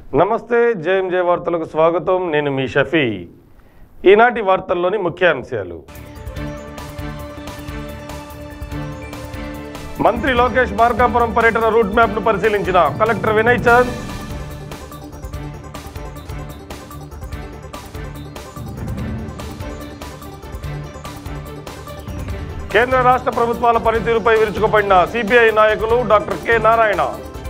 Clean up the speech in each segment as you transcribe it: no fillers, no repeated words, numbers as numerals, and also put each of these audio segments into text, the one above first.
నమస్తే జేఎంజే వార్తలకు స్వాగతం. నేను మీ షఫీ. ఈనాటి వార్తల్లోని ముఖ్యాంశాలు. మంత్రి లోకేష్ మార్కాపురం పర్యటన రూట్ మ్యాప్ను పరిశీలించిన కలెక్టర్ వినయ్ చంద్. కేంద్ర రాష్ట్ర ప్రభుత్వాల పనితీరుపై విరుచుకుపడిన సిపిఐ నాయకులు డాక్టర్ కె నారాయణ.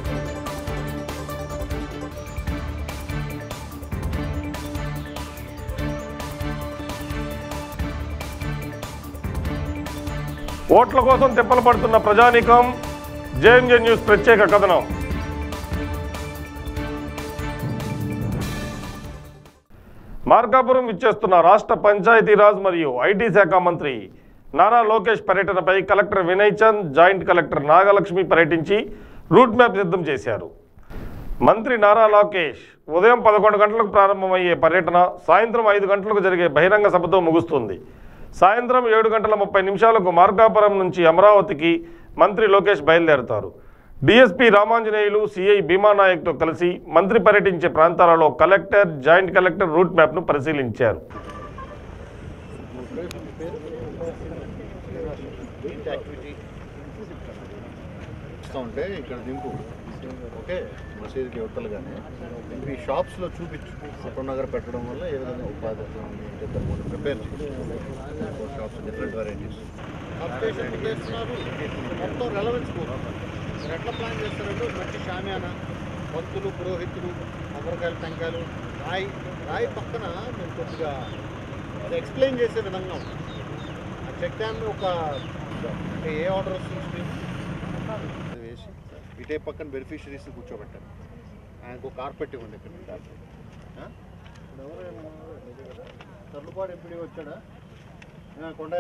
ఓట్ల కోసం తిప్పలు పడుతున్న ప్రజానీకం. జేఎంజే న్యూస్ ప్రత్యేక కథనం. మార్కాపురం విచ్చేస్తున్న రాష్ట్ర పంచాయతీరాజ్ మరియు ఐటీ శాఖ మంత్రి నారా లోకేష్ పర్యటనపై collector Vinay Chand, joint collector Nagalakshmi పర్యటించి రూట్ మ్యాప్ సిద్ధం చేశారు. మంత్రి నారా లోకేష్ ఉదయం 11 గంటలకు ప్రారంభమయ్యే పర్యటన సాయంత్రం 5 గంటలకు జరిగే బహిరంగ సభతో ముగుస్తుంది. సాయంత్రం 7:30 మార్కాపురం నుంచి అమరావతికి మంత్రి లోకేష్ బయలుదేరతారు. డిఎస్పీ రామాంజనేయులు, సిఐ భీమానాయక్తో కలిసి మంత్రి పర్యటించే ప్రాంతాలలో కలెక్టర్, జాయింట్ కలెక్టర్ రూట్ మ్యాప్ను పరిశీలించారు. మసీదుకి యువతలు కానీ ఈ షాప్స్లో చూపించు ఫోటోనగర్ పెట్టడం వల్ల ఏ విధంగా ఉపాధి ప్రిపేర్ షాప్స్ డిఫరెంట్ వెరైటీస్ చేస్తున్నారు. మొత్తం రెలవెన్స్ కోసం మీరు ఎట్లా ప్లాన్ చేస్తారంటే మంచి షామియానా, భక్తులు, పురోహితులు, కొబ్బరికాయలు, టెంకాయలు, రాయి పక్కన మేము కొద్దిగా అది ఎక్స్ప్లెయిన్ చేసే విధంగా ఉంటుంది. ఆ చెక్ డ్యామ్ ఒక ఏ ఆర్డర్ వస్తుంది వేసి ఇటే పక్కన బెనిఫిషరీస్ కూర్చోబెట్టారు. ఆయనకు కార్పెట్ ఇవ్వండి. ఇక్కడ తర్లుపాడు ఎప్పుడు వచ్చాడా కొండ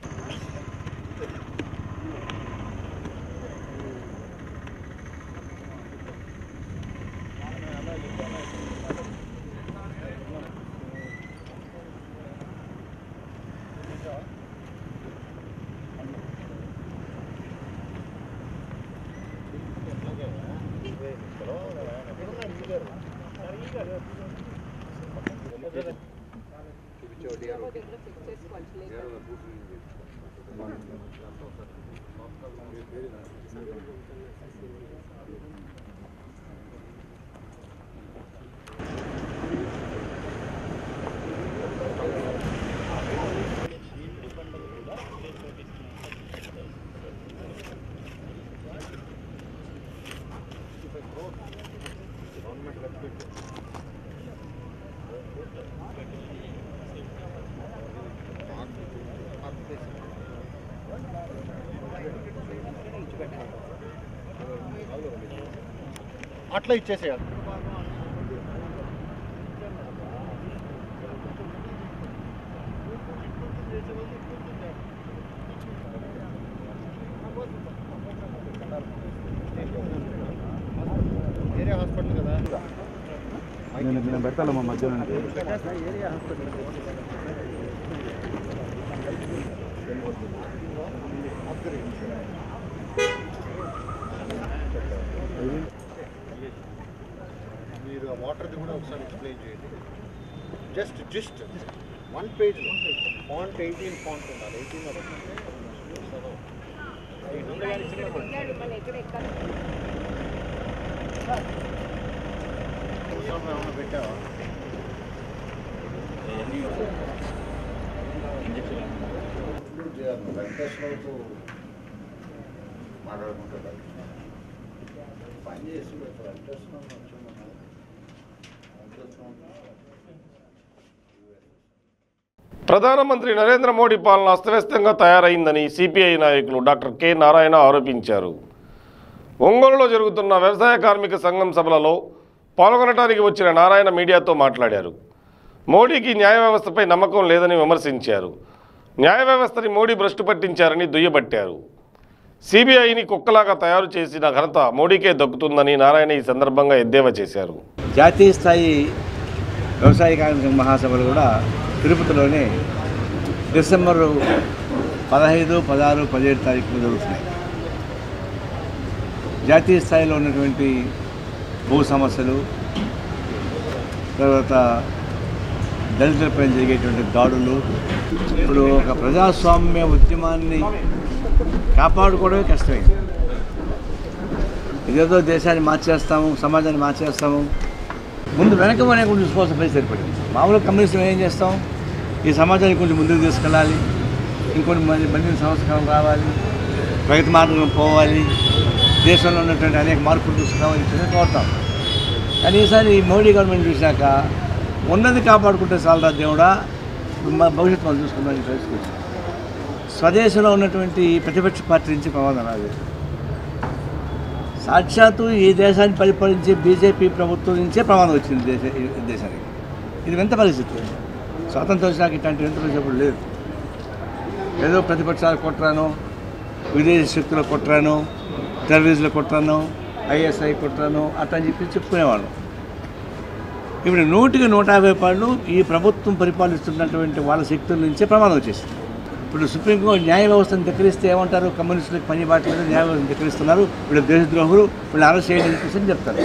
అట్లా ఇచ్చేసేయాలి. ఏరియా హాస్పిటల్ కదా నేను పెడతాను మా మధ్యాహ్నం ఏరియా హాస్పిటల్ మీరు ఆ వాటర్ది కూడా ఒకసారి ఎక్స్ప్లెయిన్ చేయండి. జస్ట్ 1 పేజ్ ఫాంట్ 18 ఫాంట్ ఉండాలి. 18 పెట్టావా వెంకటేశ్వరరావుతో మాట్లాడుకుంటారు. పని చేసి ప్రధానమంత్రి నరేంద్ర మోడీ పాలన అస్తవ్యస్తంగా తయారైందని సిపిఐ నాయకులు డాక్టర్ కె నారాయణ ఆరోపించారు. ఒంగోలులో జరుగుతున్న వ్యవసాయ కార్మిక సంఘం సభలలో పాల్గొనడానికి వచ్చిన నారాయణ మీడియాతో మాట్లాడారు. మోడీకి న్యాయ వ్యవస్థపై నమ్మకం లేదని విమర్శించారు. న్యాయ వ్యవస్థని మోడీ భ్రష్టు పట్టించారని దుయ్యబట్టారు. సిబిఐని కుక్కలాగా తయారు చేసిన ఘనత మోడీకే దక్కుతుందని నారాయణ ఈ సందర్భంగా ఎద్దేవా చేశారు. జాతీయ స్థాయి వ్యవసాయ కార్మిక మహాసభలు కూడా తిరుపతిలోనే డిసెంబర్ 15, 16, 17 తారీఖులు జరుగుతున్నాయి. జాతీయ స్థాయిలో ఉన్నటువంటి భూ సమస్యలు, తర్వాత దళితులపై జరిగేటువంటి దాడులు. ఇప్పుడు ఒక ప్రజాస్వామ్య ఉద్యమాన్ని కాపాడుకోవడమే కష్టమైంది. ఇదేదో దేశాన్ని మార్చేస్తాము, సమాజాన్ని మార్చేస్తాము, ముందు వెనక కొంచెం చూసుకోవాల్సిన పరిస్థితి ఏర్పడింది. మామూలుగా కమ్యూనిస్టులు ఏం చేస్తాం, ఈ సమాజాన్ని కొంచెం ముందుకు తీసుకెళ్ళాలి, ఇంకొన్ని మంది సంస్కారం రావాలి, ప్రగతి మార్గంలో పోవాలి, దేశంలో ఉన్నటువంటి అనేక మార్పులు తీసుకురావాలని చెప్పి కోరుతాం. కానీ ఈసారి మోడీ గవర్నమెంట్ చూశాక ఉన్నది కాపాడుకుంటే చాలరా దేవుడా, భవిష్యత్తు మనం చూసుకుందామని తెలుసుకుంటాం. స్వదేశంలో ఉన్నటువంటి ప్రతిపక్ష పార్టీ నుంచి ప్రమాదం రాదు. సాక్షాత్తు ఈ దేశాన్ని పరిపాలించే బీజేపీ ప్రభుత్వం నుంచే ప్రమాదం వచ్చింది దేశానికి. ఇది వింత పరిస్థితి. స్వాతంత్రం వచ్చినాక ఇట్లాంటి వింత పరిస్థితి లేదు. ఏదో ప్రతిపక్షాలు కొట్రాను, విదేశీ శక్తులు కొట్రాను, టెర్రరిస్టులు కొట్రాను, ఐఎస్ఐ కొట్రాను అట్లా అని చెప్పి చెప్పుకునేవాళ్ళు. ఇప్పుడు 100కి 150 పాళ్ళు ఈ ప్రభుత్వం పరిపాలిస్తున్నటువంటి వాళ్ళ శక్తుల నుంచే ప్రమాదం వచ్చేసింది. ఇప్పుడు సుప్రీంకోర్టు న్యాయ వ్యవస్థను ధిక్కరిస్తే ఏమంటారు, కమ్యూనిస్టులకు పని బాటలేదు, న్యాయ వ్యవస్థను ధిక్కరిస్తున్నారు, వీళ్ళు దేశద్రోహులు, వీళ్ళు అరెస్ట్ చేయాలని చెప్పేసి చెప్తారు.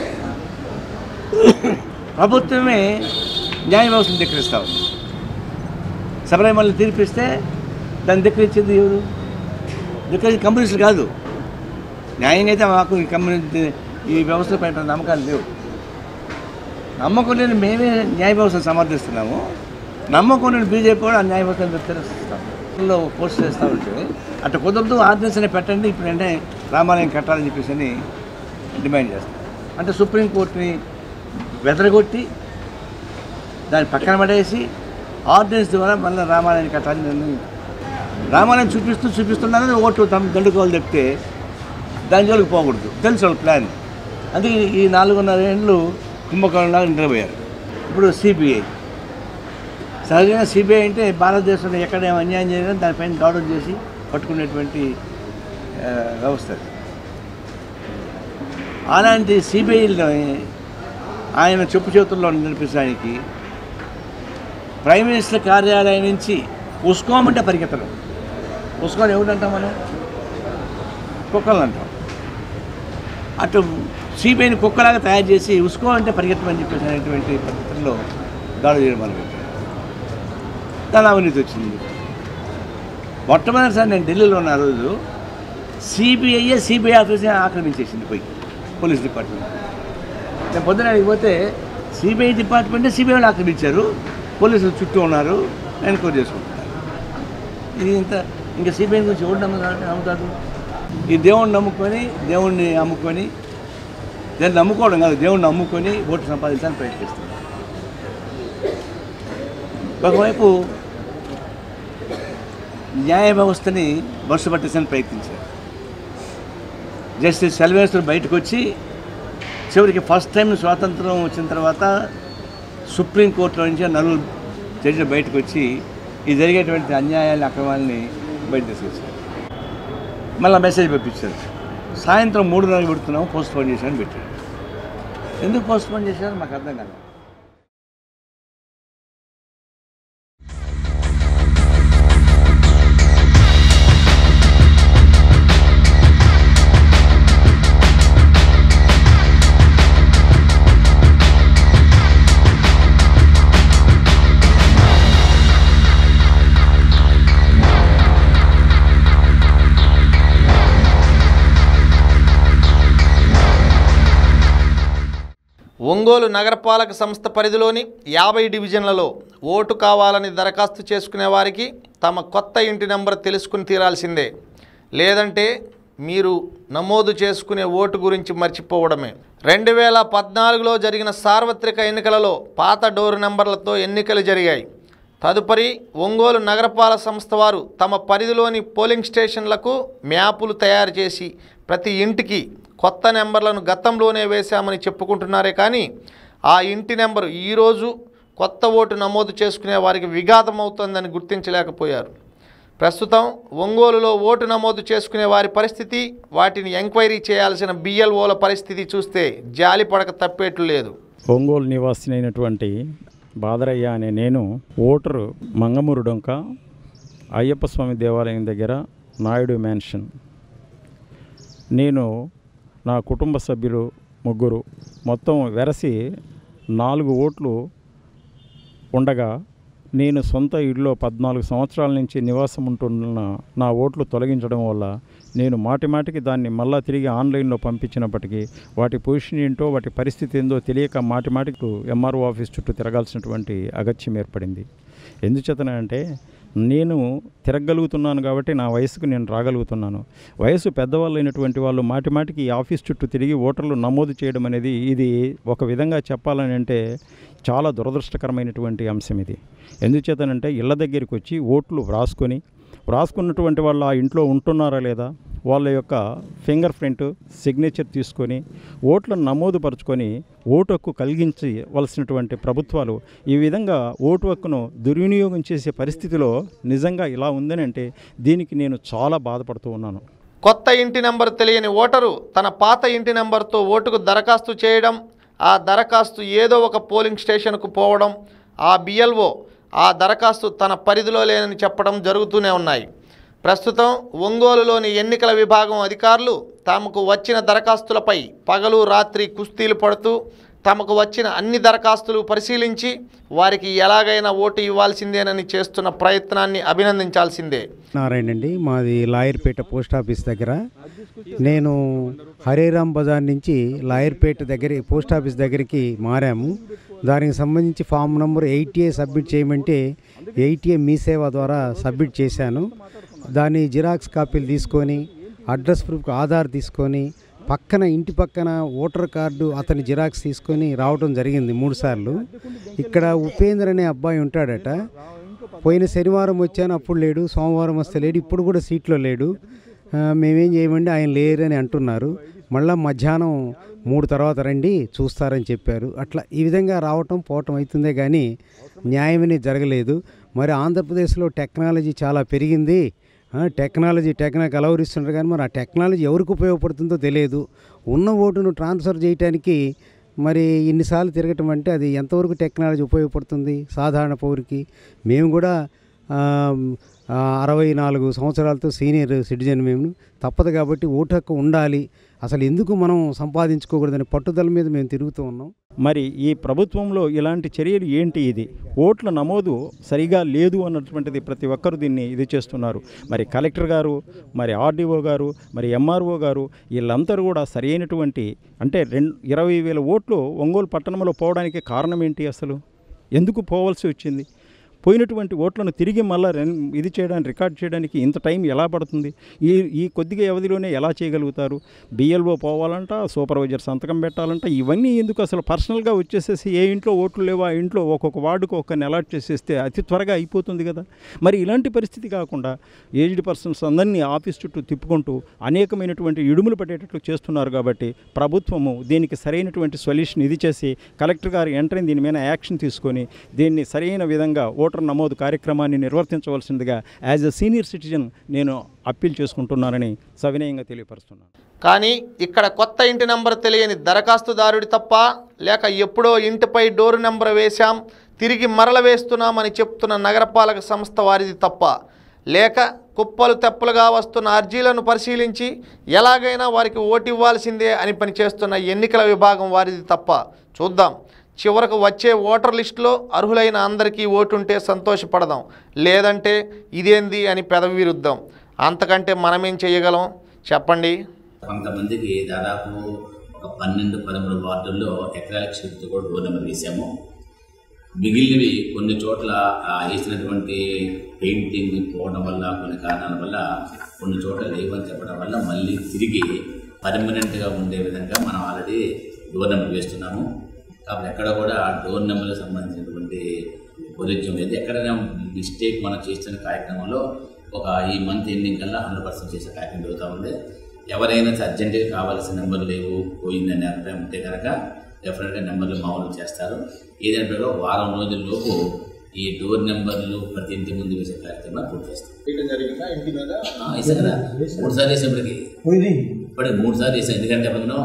ప్రభుత్వమే న్యాయ వ్యవస్థను ధిక్కరిస్తా ఉంది. శబరిమలని తీర్పిస్తే దాన్ని ధిక్కరించింది ఎవరు? ధిక్కరించి కమ్యూనిస్టులు కాదు. న్యాయంగా అయితే మాకు ఈ వ్యవస్థపై నమ్మకాలు లేవు. నమ్మకం లేని మేమే న్యాయ వ్యవస్థను సమర్థిస్తున్నాము. నమ్మకం లేని బీజేపీ కూడా ఆ న్యాయ వ్యవస్థను తిరస్కరిస్తాము, పోస్ట్ చేస్తూ ఉంటే అట్లా కుదరదు, ఆర్డినెన్స్ అని పెట్టండి, ఇప్పుడు వెంటనే రామాలయం కట్టాలని చెప్పేసి అని డిమాండ్ చేస్తాం. అంటే సుప్రీంకోర్టుని బెదరగొట్టి దాన్ని పక్కన పడేసి ఆర్డినెన్స్ ద్వారా మళ్ళీ రామాలయాన్ని కట్టాలని రామాలయం చూపిస్తున్నారని ఓటు దండుకోవాలి చెప్తే దాని జోలికి పోకూడదు, తెలుసు వాళ్ళ ప్లాన్. అందుకే ఈ 4.5 ఏళ్ళు కుంభకోణంలాగా నిద్రపోయారు. ఇప్పుడు సిబిఐ, సహజంగా సిబిఐ అంటే భారతదేశంలో ఎక్కడ అన్యాయం జరిగినా దానిపైన దాడులు చేసి పట్టుకునేటువంటి వ్యవస్థ. అలాంటి సిబిఐలో ఆయన చెప్పు చేతుల్లో నడిపించడానికి ప్రైమ్ మినిస్టర్ కార్యాలయం నుంచి ఉస్కోమంటే పరిగెత్తడం. ఉస్కోని ఎవరంటాం మనం? కుక్కలు అంటాం. అటు సిబిఐని కుక్కలాగా తయారు చేసి ఉస్కో అంటే పరిగెత్తమని చెప్పేసి అనేటువంటి పద్ధతుల్లో దాడులు చేయడం మొదలుపెట్టారు. దాని అవినీతి వచ్చింది. మొట్టమొదటిసారి నేను ఢిల్లీలో ఉన్న రోజు సిబిఐ ఆఫీస్ని ఆక్రమించేసింది పోయి పోలీస్ డిపార్ట్మెంట్. నేను పొద్దున అడిగిపోతే సిబిఐ డిపార్ట్మెంటే సిబిఐని ఆక్రమించారు, పోలీసులు చుట్టూ ఉన్నారు, ఎన్క్వైరీ చేసుకుంటున్నారు. ఇది ఇంకా సిబిఐ గురించి ఎవరు నమ్ముతాడు? ఈ దేవుణ్ణి అమ్ముకొని దాన్ని నమ్ముకోవడం కాదు, దేవుణ్ణి అమ్ముకొని ఓటు సంపాదించాలని ప్రయత్నిస్తున్నారు. ఒకవైపు న్యాయ వ్యవస్థని బస్సు పట్టేసని ప్రయత్నించారు. జస్టిస్ సెల్వేశ్వర్ బయటకు వచ్చి చివరికి ఫస్ట్ టైం స్వాతంత్రం వచ్చిన తర్వాత సుప్రీంకోర్టులో నుంచి 4 జడ్జిలు బయటకు వచ్చి ఈ జరిగేటువంటి అన్యాయాన్ని అక్రమాలని బయట తీసుకొచ్చారు. మళ్ళీ మెసేజ్ పంపించారు, సాయంత్రం 3:30 పెడుతున్నాము, పోస్ట్ పోన్ చేశారని పెట్టారు. ఎందుకు పోస్ట్ పోన్ చేశారో మాకు అర్థం కాదు. ఒంగోలు నగరపాలక సంస్థ పరిధిలోని 50 డివిజన్లలో ఓటు కావాలని దరఖాస్తు చేసుకునే వారికి తమ కొత్త ఇంటి నెంబర్ తెలుసుకుని తీరాల్సిందే. లేదంటే మీరు నమోదు చేసుకునే ఓటు గురించి మర్చిపోవడమే. 2014లో జరిగిన సార్వత్రిక ఎన్నికలలో పాత డోరు నెంబర్లతో ఎన్నికలు జరిగాయి. తదుపరి ఒంగోలు నగరపాలక సంస్థ వారు తమ పరిధిలోని పోలింగ్ స్టేషన్లకు మ్యాపులు తయారు చేసి ప్రతి ఇంటికి కొత్త నెంబర్లను గతంలోనే వేశామని చెప్పుకుంటున్నారే కానీ ఆ ఇంటి నెంబరు ఈరోజు కొత్త ఓటు నమోదు చేసుకునే వారికి విఘాతం అవుతుందని గుర్తించలేకపోయారు. ప్రస్తుతం ఒంగోలులో ఓటు నమోదు చేసుకునే వారి పరిస్థితి, వాటిని ఎంక్వైరీ చేయాల్సిన బిఎల్ఓల పరిస్థితి చూస్తే జాలి పడక తప్పేట్లు లేదు. ఒంగోలు నివాసి అయినటువంటి బాదరయ్య అనే నేను ఓటరు మంగమూరు డొంక అయ్యప్ప స్వామి దేవాలయం దగ్గర నాయుడు మ్యాన్షన్. నేను నా కుటుంబ సభ్యులు 3 మొత్తం వెరసి 4 ఓట్లు ఉండగా నేను సొంత ఇల్లులో 14 సంవత్సరాల నుంచి నివాసం ఉంటున్న నా ఓట్లు తొలగించడం వల్ల నేను మాటిమాటికి దాన్ని మళ్ళా తిరిగి ఆన్లైన్లో పంపించినప్పటికీ వాటి పొజిషన్ ఏంటో వాటి పరిస్థితి ఏందో తెలియక మాటిమాటికి ఎంఆర్ఓ ఆఫీస్ చుట్టూ తిరగాల్సినటువంటి అగత్యం ఏర్పడింది. ఎందుచేతనంటే నేను తిరగలుగుతున్నాను కాబట్టి నా వయసుకు నేను రాగలుగుతున్నాను. వయసు పెద్దవాళ్ళు అయినటువంటి వాళ్ళు మాటిమాటికి ఈ ఆఫీస్ చుట్టూ తిరిగి ఓటర్లు నమోదు చేయడం అనేది ఇది ఒక విధంగా చెప్పాలని అంటే చాలా దురదృష్టకరమైనటువంటి అంశం ఇది. ఎందుచేతనంటే ఇళ్ళ దగ్గరికి వచ్చి ఓట్లు వ్రాసుకున్నటువంటి వాళ్ళు ఆ ఇంట్లో ఉంటున్నారా లేదా, వాళ్ళ యొక్క ఫింగర్ ప్రింట్ సిగ్నేచర్ తీసుకొని ఓట్లను నమోదుపరుచుకొని ఓటు హక్కు కలిగించవలసినటువంటి ప్రభుత్వాలు ఈ విధంగా ఓటు హక్కును దుర్వినియోగం చేసే పరిస్థితిలో నిజంగా ఇలా ఉందని అంటే దీనికి నేను చాలా బాధపడుతూ ఉన్నాను. కొత్త ఇంటి నెంబర్ తెలియని ఓటరు తన పాత ఇంటి నెంబర్తో ఓటుకు దరఖాస్తు చేయడం, ఆ దరఖాస్తు ఏదో ఒక పోలింగ్ స్టేషన్కు పోవడం, ఆ బిఎల్ఓ ఆ దరఖాస్తు తన పరిధిలో లేనని చెప్పడం జరుగుతూనే ఉన్నాయి. ప్రస్తుతం ఒంగోలులోని ఎన్నికల విభాగం అధికారులు తమకు వచ్చిన దరఖాస్తులపై పగలు రాత్రి కుస్తీలు పడుతూ తమకు వచ్చిన అన్ని దరఖాస్తులు పరిశీలించి వారికి ఎలాగైనా ఓటు ఇవ్వాల్సిందేనని చేస్తున్న ప్రయత్నాన్ని అభినందించాల్సిందే. నారాయణ అండి, మాది లాయర్పేట పోస్ట్ ఆఫీస్ దగ్గర. నేను హరేరామ్ బజార్ నుంచి లాయర్పేట దగ్గర పోస్ట్ ఆఫీస్ దగ్గరికి మారాము. దానికి సంబంధించి ఫామ్ నెంబర్ 80A సబ్మిట్ చేయమంటే 80A మీ సేవ ద్వారా సబ్మిట్ చేశాను. దాని జిరాక్స్ కాపీలు తీసుకొని అడ్రస్ ప్రూఫ్ ఆధార్ తీసుకొని ఇంటి పక్కన ఓటర్ కార్డు అతని జిరాక్స్ తీసుకొని రావడం జరిగింది 3 సార్లు. ఇక్కడ ఉపేంద్ర అనే అబ్బాయి ఉంటాడట. పోయిన శనివారం వచ్చాను, అప్పుడు లేడు. సోమవారం వస్తే లేడు, ఇప్పుడు కూడా సీట్లో లేడు. మేమేం చేయమండి, ఆయన లేరని అంటున్నారు. మళ్ళీ మధ్యాహ్నం 3 తర్వాత రండి చూస్తారని చెప్పారు. అట్లా ఈ విధంగా రావటం పోవటం అవుతుందే కానీ న్యాయం అనేది జరగలేదు. మరి ఆంధ్రప్రదేశ్లో టెక్నాలజీ చాలా పెరిగింది. టెక్నాలజీ అలవరిస్తున్నారు కానీ మరి ఆ టెక్నాలజీ ఎవరికి ఉపయోగపడుతుందో తెలియదు. ఉన్న ఓటును ట్రాన్స్ఫర్ చేయడానికి మరి ఇన్నిసార్లు తిరగటం అంటే అది ఎంతవరకు టెక్నాలజీ ఉపయోగపడుతుంది సాధారణ పౌరుకి? మేము కూడా 64 సంవత్సరాలతో సీనియర్ సిటిజన్, మేము తప్పదు కాబట్టి ఓటు హక్కు ఉండాలి. అసలు ఎందుకు మనం సంపాదించుకోకూడదని పట్టుదల మీద మేము తిరుగుతూ ఉన్నాం. మరి ఈ ప్రభుత్వంలో ఇలాంటి చర్యలు ఏంటి? ఇది ఓట్ల నమోదు సరిగా లేదు అన్నటువంటిది ప్రతి ఒక్కరు దీన్ని ఇది చేస్తున్నారు. మరి కలెక్టర్ గారు, మరి ఆర్డీఓ గారు, మరి ఎంఆర్ఓ గారు వీళ్ళందరూ కూడా సరైనటువంటి అంటే 20,000 ఓట్లు ఒంగోలు పట్టణంలో పోవడానికి కారణం ఏంటి? అసలు ఎందుకు పోవాల్సి వచ్చింది? పోయినటువంటి ఓట్లను తిరిగి మళ్ళీ ఇది చేయడానికి రికార్డ్ చేయడానికి ఇంత టైం ఎలా పడుతుంది? ఈ కొద్దిగా వ్యవధిలోనే ఎలా చేయగలుగుతారు? బిఎల్ఓ పోవాలంట, సూపర్వైజర్ సంతకం పెట్టాలంట, ఇవన్నీ ఎందుకు? అసలు పర్సనల్గా వచ్చేసేసి ఏ ఇంట్లో ఓట్లు లేవో ఆ ఇంట్లో ఒక్కొక్క వార్డుకు ఒక్కరిని అలాట్ చేసేస్తే అతి త్వరగా అయిపోతుంది కదా. మరి ఇలాంటి పరిస్థితి కాకుండా ఏజ్డ్ పర్సన్స్ అందరినీ ఆఫీస్ చుట్టూ తిప్పుకుంటూ అనేకమైనటువంటి ఇడుములు పడేటట్లు చేస్తున్నారు. కాబట్టి ప్రభుత్వము దీనికి సరైనటువంటి సొల్యూషన్ ఇది చేసి కలెక్టర్ గారు వెంటనే దీని మీద యాక్షన్ తీసుకొని దీన్ని సరైన విధంగా ఓటర్ నమోదు కార్యక్రమాన్ని నిర్వర్తించవలసిందిగా యాజ్ ఎ సీనియర్ సిటిజన్ నేను అప్పీల్ చేసుకుంటున్నానని సవినయంగా తెలియపరుస్తున్నాను. కానీ ఇక్కడ కొత్త ఇంటి నెంబర్ తెలియని దరఖాస్తుదారుడి తప్ప, లేక ఎప్పుడో ఇంటిపై డోరు నెంబర్ వేశాం తిరిగి మరల వేస్తున్నామని చెప్తున్న నగరపాలక సంస్థ వారిది తప్ప, లేక కుప్పలు తెప్పలుగా వస్తున్న అర్జీలను పరిశీలించి ఎలాగైనా వారికి ఓటు ఇవ్వాల్సిందే అని పనిచేస్తున్న ఎన్నికల విభాగం వారిది తప్ప. చూద్దాం, చివరకు వచ్చే ఓటర్ లిస్టులో అర్హులైన అందరికీ ఓటుంటే సంతోషపడదాం, లేదంటే ఇదేంది అని పెదవి విరుద్దాం. అంతకంటే మనమేం చేయగలం చెప్పండి? కొంతమందికి దాదాపు ఒక 12-13 వార్డుల్లో ఎకరాల క్షేత్రంతో కూడా డోర్ నెంబర్ వేసాము. మిగిలినవి కొన్ని చోట్ల వేసినటువంటి పెయింటింగ్ పోవడం వల్ల, కొన్ని కారణాల వల్ల కొన్ని చోట్ల లేవని చెప్పడం వల్ల మళ్ళీ తిరిగి పర్మనెంట్గా ఉండే విధంగా మనం ఆల్రెడీ డోర్ నెంబర్ వేస్తున్నాము. కాబట్టి ఎక్కడ కూడా డోర్ నెంబర్కి సంబంధించినటువంటి వైరుధ్యం లేదు. ఎక్కడైనా మిస్టేక్ మనం చేస్తున్న కార్యక్రమంలో ఈ మంత్ ఎండింగ్ కల్లా 100% చేసే కార్యక్రమం జరుగుతూ ఉంది. ఎవరైనా అర్జెంటుగా కావాల్సిన నెంబర్లు లేవు, పోయిందని అభిప్రాయం ఉంటే కనుక డెఫినెట్గా నెంబర్లు మామూలు చేస్తారు. ఏదంటే వారం రోజుల్లోపు ఈ డోర్ నెంబర్లు ప్రతి ఇంటి ముందు వేసే కార్యక్రమం పూర్తి చేస్తాం. వేసాం కదా, 3 సార్లు వేసేప్పటికి ఇప్పటికి 3 సార్లు వేసాం. ఎందుకంటే మనం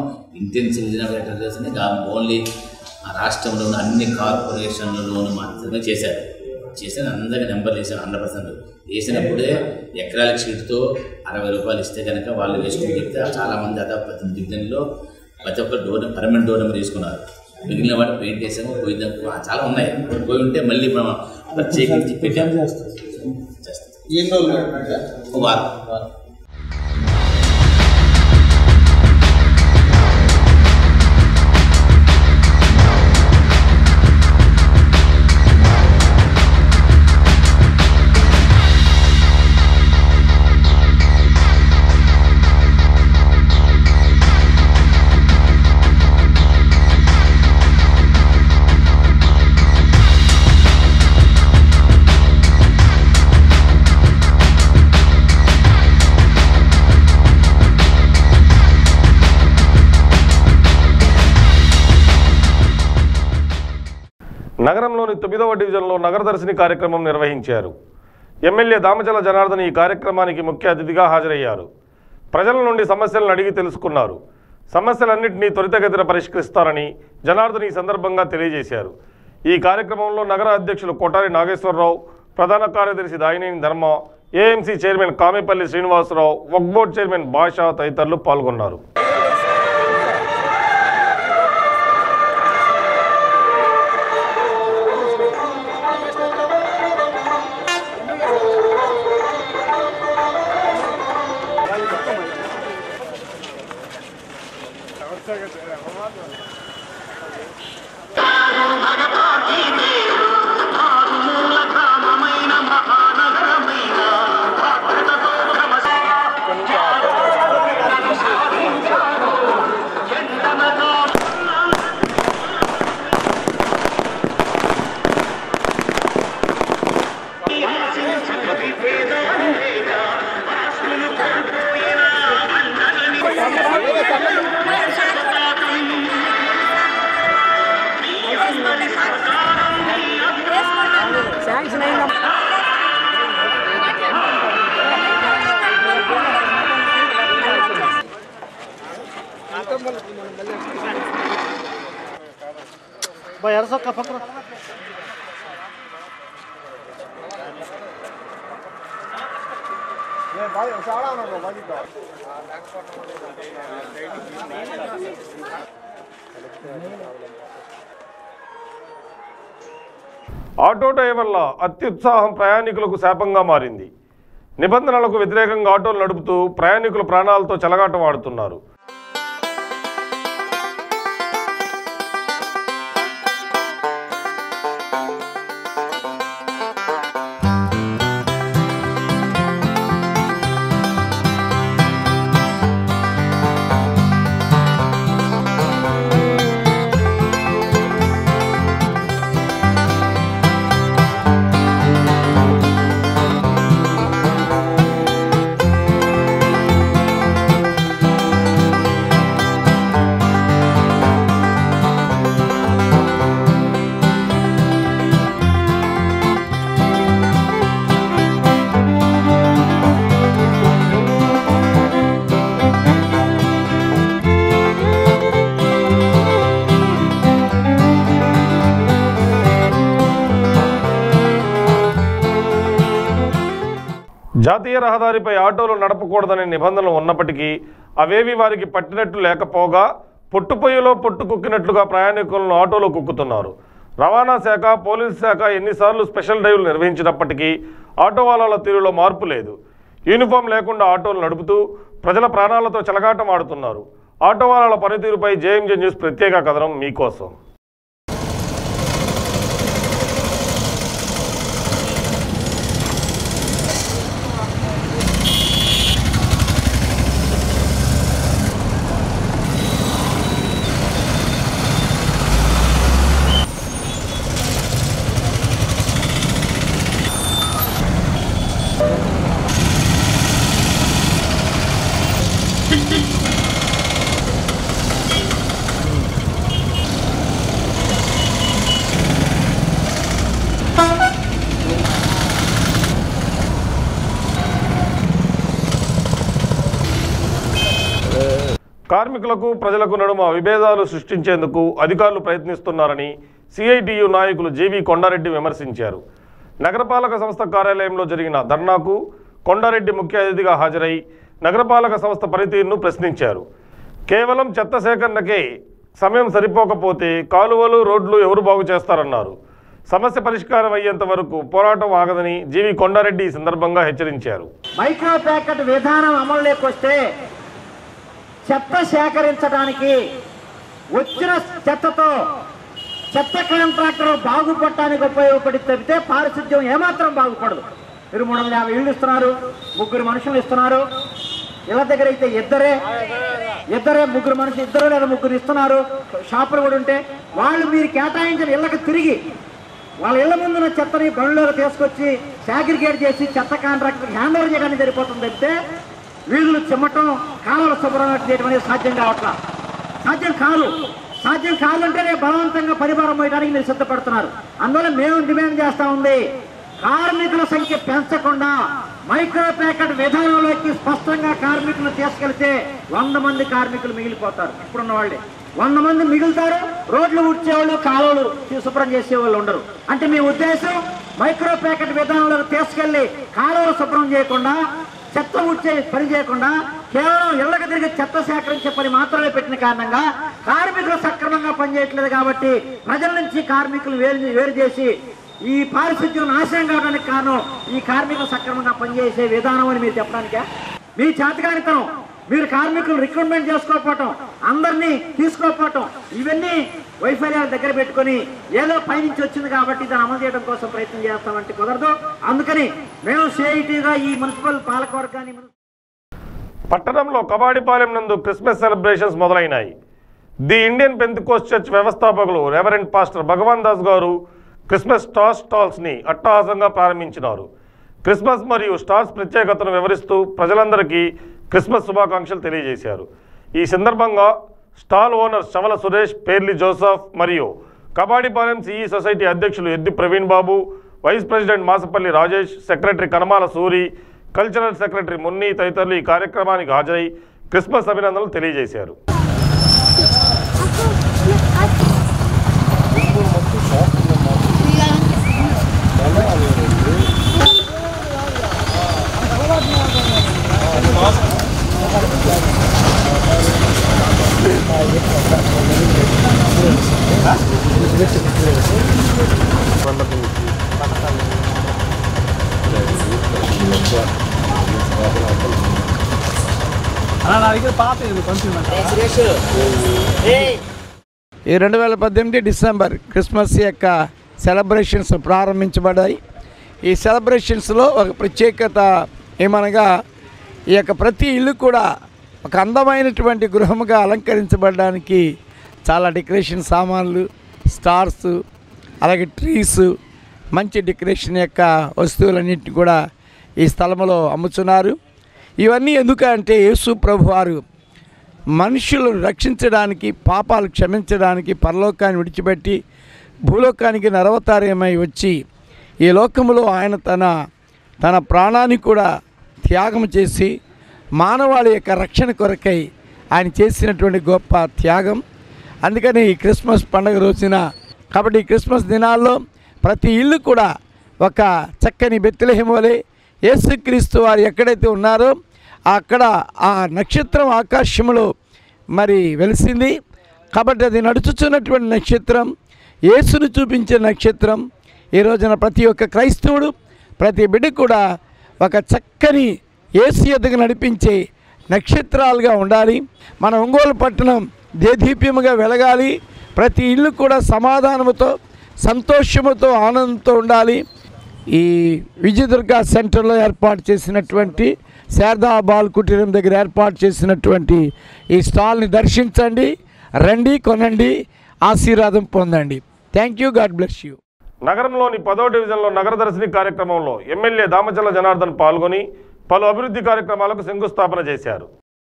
ఇంటెన్సివ్ ఓన్లీ రాష్ట్రంలో ఉన్న అన్ని కార్పొరేషన్లలోనూ మాత్రమే చేశారు. అందరికీ నెంబర్లు వేసారు 100%. వేసినప్పుడే ఎకరాల షీట్తో 60 రూపాయలు ఇస్తే కనుక వాళ్ళు వేసుకుని చెప్తే చాలామంది దాదాపు 18 డివిజన్లో ప్రతి ఒక్క పర్మనెంట్ డోర్ నెంబర్ తీసుకున్నారు. మిగిలిన వాటి పెయింట్ వేసాము, పోయిందా చాలా ఉన్నాయి. పోయి ఉంటే మళ్ళీ మనం ప్రత్యేకించి పెట్టాము. చేస్తాం. వారం. నగరంలోని 9వ డివిజన్లో నగరదర్శిని కార్యక్రమం నిర్వహించారు. ఎమ్మెల్యే దామచల జనార్దన్ ఈ కార్యక్రమానికి ముఖ్య అతిథిగా హాజరయ్యారు. ప్రజల నుండి సమస్యలను అడిగి తెలుసుకున్నారు. సమస్యలన్నింటినీ త్వరితగతిన పరిష్కరిస్తారని జనార్దన్ ఈ సందర్భంగా తెలియజేశారు. ఈ కార్యక్రమంలో నగర అధ్యక్షులు కొటారి నాగేశ్వరరావు, ప్రధాన కార్యదర్శి Dayineni Dharma, AMC chairman Kamepalli Srinivasarao, Waqf board chairman Basha తదితరులు పాల్గొన్నారు. ఆటో డ్రైవర్ల అత్యుత్సాహం ప్రయాణికులకు శాపంగా మారింది. నిబంధనలకు వ్యతిరేకంగా ఆటోలు నడుపుతూ ప్రయాణికుల ప్రాణాలతో చెలగాటమాడుతున్నారు. జాతీయ రహదారిపై ఆటోలు నడపకూడదనే నిబంధనలు ఉన్నప్పటికీ అవేవి వారికి పట్టినట్టు లేకపోగా పొట్టుపొయ్యిలో పొట్టు కుక్కినట్లుగా ప్రయాణికులను ఆటోలో కుక్కుతున్నారు. రవాణా శాఖ, పోలీసు శాఖ ఎన్నిసార్లు స్పెషల్ డ్రైవ్లు నిర్వహించినప్పటికీ ఆటో వాళ్ళ తీరులో మార్పు లేదు. యూనిఫామ్ లేకుండా ఆటోలు నడుపుతూ ప్రజల ప్రాణాలతో చెలగాటం ఆడుతున్నారు. ఆటో వాళ్ళ పనితీరుపై జేఎంజే న్యూస్ ప్రత్యేక కథనం మీకోసం. కార్మికులకు ప్రజలకు నడుమ విభేదాలు సృష్టించేందుకు అధికారులు ప్రయత్నిస్తున్నారని సిఐటియు నాయకులు జేవి కొండారెడ్డి విమర్శించారు. నగరపాలక సంస్థ కార్యాలయంలో జరిగిన ధర్నాకు కొండారెడ్డి ముఖ్య అతిథిగా హాజరై నగరపాలక సంస్థ పనితీరును ప్రశ్నించారు. కేవలం చెత్త సేకరణకే సమయం సరిపోకపోతే కాలువలు రోడ్లు ఎవరు బాగు చేస్తారన్నారు. సమస్య పరిష్కారం అయ్యేంత వరకు పోరాటం ఆగదని జీవి కొండారెడ్డి ఈ సందర్భంగా హెచ్చరించారు. మైక్రో ప్యాకెట్ విధానం అమలులోకి వస్తే చెత్త సేకరించడానికి వచ్చిన చెత్తతో చెత్త కాంట్రాక్టర్ బాగుపడటానికి ఉపయోగపడి తప్పితే పారిశుద్ధ్యం ఏమాత్రం బాగుపడదు. మీరు 350 ఇళ్ళు ఇస్తున్నారు, 3 మనుషులు ఇస్తున్నారు. ఇళ్ళ దగ్గర అయితే ఇద్దరే 3 మనుషులు, 2 లేదా 3 ఇస్తున్నారు. షాపులు కూడా ఉంటే వాళ్ళు మీరు కేటాయించిన ఇళ్ళకి తిరిగి వాళ్ళ ఇళ్ల ముందున్న చెత్తని బండ్లోకి తీసుకొచ్చి సాగ్రిగేట్ చేసి చెత్త కాంట్రాక్టర్ హ్యాండ్ ఓవర్ చేయడానికి సరిపోతుంది. అయితే వీధులు చిమ్మటం, కాలువలు శుభ్రం చేయడం అనేది సాధ్యం కావట్లా. సాధ్యం కావాలంటేనే బలవంతంగా పరిభారం పోయడానికి మీరు సిద్ధపడుతున్నారు. అందువల్ల మేము డిమాండ్ చేస్తా ఉంది, కార్మికుల సంఖ్య పెంచకుండా మైక్రో ప్యాకెట్ విధానంలోకి స్పష్టంగా కార్మికులు తీసుకెళ్తే 100 మంది కార్మికులు మిగిలిపోతారు. ఇప్పుడున్న వాళ్ళే 100 మంది మిగులుతారు. రోడ్లు ఉడ్చేవాళ్ళు, కాలువలు శుభ్రం చేసేవాళ్ళు ఉండరు. అంటే మీ ఉద్దేశం మైక్రో ప్యాకెట్ విధానంలోకి తీసుకెళ్లి కాలువలు శుభ్రం చేయకుండా, చెత్త ఉడ్చే పని చేయకుండా కేవలం ఇళ్లకు తిరిగి చెత్త సేకరించే పని మాత్రమే పెట్టిన కారణంగా కార్మికులు సక్రమంగా పనిచేయట్లేదు. కాబట్టి ప్రజల నుంచి కార్మికులు వేరు చేసి ఈ పారిశుద్ధ్యం నాశనం కావడానికి కారణం ఈ కార్మికులు సక్రమంగా పనిచేసే విధానం అని మీరు చెప్పడానికే. మీ చేతకానితనం, మీరు కార్మికులు రిక్రూట్మెంట్ చేసుకోకపోవటం, అందరినీ తీసుకోకపోవటం, ఇవన్నీ వైఫల్యాల దగ్గర పెట్టుకొని ఏదో పైనుంచి వచ్చింది కాబట్టి దాన్ని అమలు చేయడం కోసం ప్రయత్నం చేస్తామంటే కుదరదు. అందుకని మేము సిఐటిగా ఈ మున్సిపల్ పాలకవర్గాన్ని పట్టణంలో కబాడిపాలెం నందు క్రిస్మస్ సెలబ్రేషన్స్ మొదలైనాయి. ది ఇండియన్ పెంతెకోస్ట్ చర్చ్ వ్యవస్థాపకులు రెవరెండ్ పాస్టర్ భగవాన్ దాస్ గారు క్రిస్మస్ స్టాల్స్ని అట్టహాసంగా ప్రారంభించినారు. క్రిస్మస్ మరియు స్టాల్స్ ప్రత్యేకతను వివరిస్తూ ప్రజలందరికీ క్రిస్మస్ శుభాకాంక్షలు తెలియజేశారు. ఈ సందర్భంగా stall owner Chavala Suresh, Perli Joseph మరియు కబాడిపాలెం సిఈ సొసైటీ అధ్యక్షులు Eddi Praveen Babu, vice president Masapalli Rajesh, secretary Kanamala Suri, cultural secretary Munni తదితరులు ఈ కార్యక్రమానికి హాజరై క్రిస్మస్ అభినందనలు తెలియజేశారు. ఈ 2018 డిసెంబర్ క్రిస్మస్ యొక్క సెలబ్రేషన్స్ ప్రారంభించబడ్డాయి. ఈ సెలబ్రేషన్స్లో ఒక ప్రత్యేకత ఏమనగా ఈ యొక్క ప్రతి ఇల్లు కూడా ఒక అందమైనటువంటి గృహముగా అలంకరించబడడానికి చాలా డెకరేషన్ సామాన్లు, స్టార్స్, అలాగే ట్రీస్, మంచి డెకరేషన్ యొక్క వస్తువులన్నింటినీ కూడా ఈ స్థలంలో అమ్ముతున్నారు. ఇవన్నీ ఎందుకంటే యేసు ప్రభువారు మనుషులను రక్షించడానికి, పాపాలు క్షమించడానికి పరలోకాన్ని విడిచిపెట్టి భూలోకానికి నరవతారమై వచ్చి ఈ లోకములో ఆయన తన ప్రాణాన్ని కూడా త్యాగం చేసి మానవాళి యొక్క రక్షణ కొరకై ఆయన చేసినటువంటి గొప్ప త్యాగం. అందుకని ఈ క్రిస్మస్ పండుగ రోజున, కాబట్టి ఈ క్రిస్మస్ దినాల్లో ప్రతి ఇల్లు కూడా ఒక చక్కని బెత్లెహేము వలె యేసుక్రీస్తు వారు ఎక్కడైతే ఉన్నారో అక్కడ ఆ నక్షత్రం ఆకాశంలో మరి వెలిసింది. కాబట్టి అది నడుచుచున్నటువంటి నక్షత్రం, యేసును చూపించే నక్షత్రం. ఈ రోజున ప్రతి ఒక్క క్రైస్తవుడు, ప్రతి బిడ్డ కూడా ఒక చక్కని యేసు ఎదుగు నడిపించే నక్షత్రాలుగా ఉండాలి. మన ఒంగోలు పట్టణం దేదీప్యముగా వెలగాలి. ప్రతి ఇల్లు కూడా సమాధానముతో, సంతోషముతో, ఆనందంతో ఉండాలి. ఈ విజయదుర్గ సెంటర్లో ఏర్పాటు చేసినటువంటి శారదా బాల్ కుటీరం దగ్గర ఏర్పాటు చేసినటువంటి ఈ స్టాల్ని దర్శించండి, రండి, కొనండి, ఆశీర్వాదం పొందండి. Thank you, God bless you. నగరంలోని 10వ డివిజన్లో నగర దర్శిని కార్యక్రమంలో ఎమ్మెల్యే దామచల్ల జనార్దన్ పాల్గొని పలు అభివృద్ధి కార్యక్రమాలకు శంకుస్థాపన చేశారు.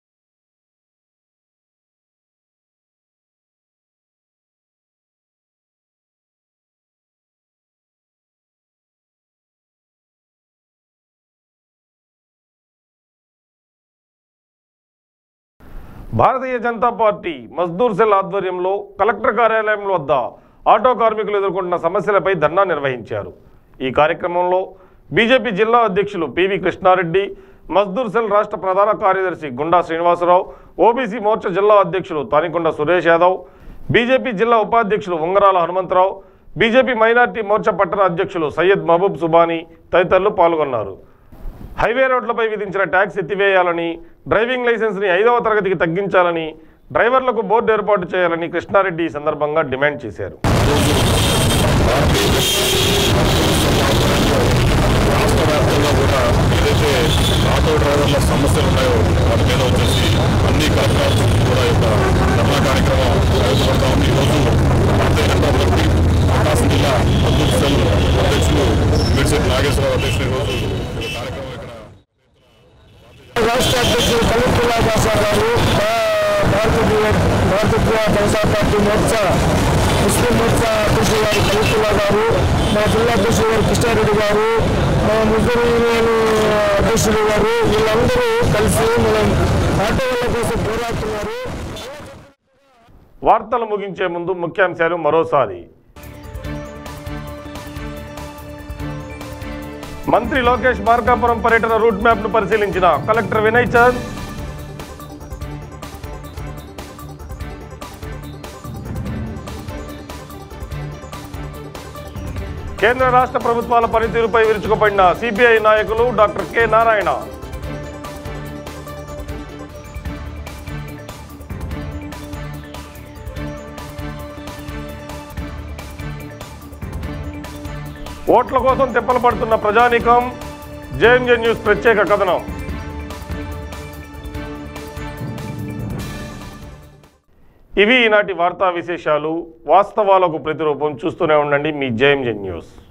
భారతీయ జనతా పార్టీ మజ్దూర్ సెల్ ఆధ్వర్యంలో కలెక్టర్ కార్యాలయం వద్ద ఆటో కార్మికులు ఎదుర్కొంటున్న సమస్యలపై ధర్నా నిర్వహించారు. ఈ కార్యక్రమంలో బీజేపీ జిల్లా అధ్యక్షులు పివి కృష్ణారెడ్డి, మజ్దూర్ సెల్ రాష్ట్ర ప్రధాన కార్యదర్శి గుండా శ్రీనివాసరావు, ఓబీసీ మోర్చా జిల్లా అధ్యక్షులు తానికొండ సురేష్ యాదవ్, బీజేపీ జిల్లా ఉపాధ్యక్షులు ఉంగరాల హనుమంతరావు, బీజేపీ మైనార్టీ మోర్చా పట్టణ అధ్యక్షులు సయ్యద్ మహబూబ్ సుబానీ తదితరులు పాల్గొన్నారు. హైవే రోడ్లపై విధించిన ట్యాక్స్ ఎత్తివేయాలని, డ్రైవింగ్ లైసెన్స్ని 5వ తరగతికి తగ్గించాలని, డ్రైవర్లకు బోర్డు ఏర్పాటు చేయాలని కృష్ణారెడ్డి ఈ సందర్భంగా డిమాండ్ చేశారు. రాష్ట్ర వ్యాప్తంగా కూడా ఏదైతే ఆటో డ్రైవర్ల సమస్యలు ఉన్నాయో వాటి మీద వచ్చేసి అన్ని కలెక్టర్స్ కూడా యొక్క ధర్నా కార్యక్రమం నిర్వహిస్తూ ఉంది. ఈరోజు భారతీయ జనతా పార్టీ ప్రకాశం జిల్లా అధ్యక్షులు మిర్సెట్ నాగేశ్వరరావు అధ్యక్షులు ఈరోజు కార్యక్రమం ఇక్కడ రాష్ట్ర అధ్యక్షులు కలీఫుల్లా బాషా గారు, భారతీయ జనతా పార్టీ మోర్చా ముస్లిం మోర్చా అధ్యక్షులు గారు కలీఫుల్లా గారు, మా జిల్లా అధ్యక్షులు గారు కృష్ణారెడ్డి గారు, మా ముస్లిం యూనియన్ అధ్యక్షులు గారు, వీళ్ళందరూ కలిసి మనం ఆటో వాళ్ళ కోసం పోరాడుతున్నారు. వార్తలు ముగించే ముందు ముఖ్యాంశాలు మరోసారి. మంత్రి లోకేష్ మార్కాపురం పర్యటన రూట్ మ్యాప్ను పరిశీలించిన కలెక్టర్ వినయ్ చంద్. కేంద్ర రాష్ట్ర ప్రభుత్వాల పనితీరుపై విరుచుకుపడిన సిపిఐ నాయకులు డాక్టర్ కె నారాయణ. ఓట్ల కోసం తిప్పలు పడుతున్న ప్రజానీకం, జేఎంజే న్యూస్ ప్రత్యేక కథనం. ఇవి ఈనాటి వార్తా విశేషాలు. వాస్తవాలకు ప్రతిరూపం. చూస్తూనే ఉండండి మీ జేఎంజే న్యూస్.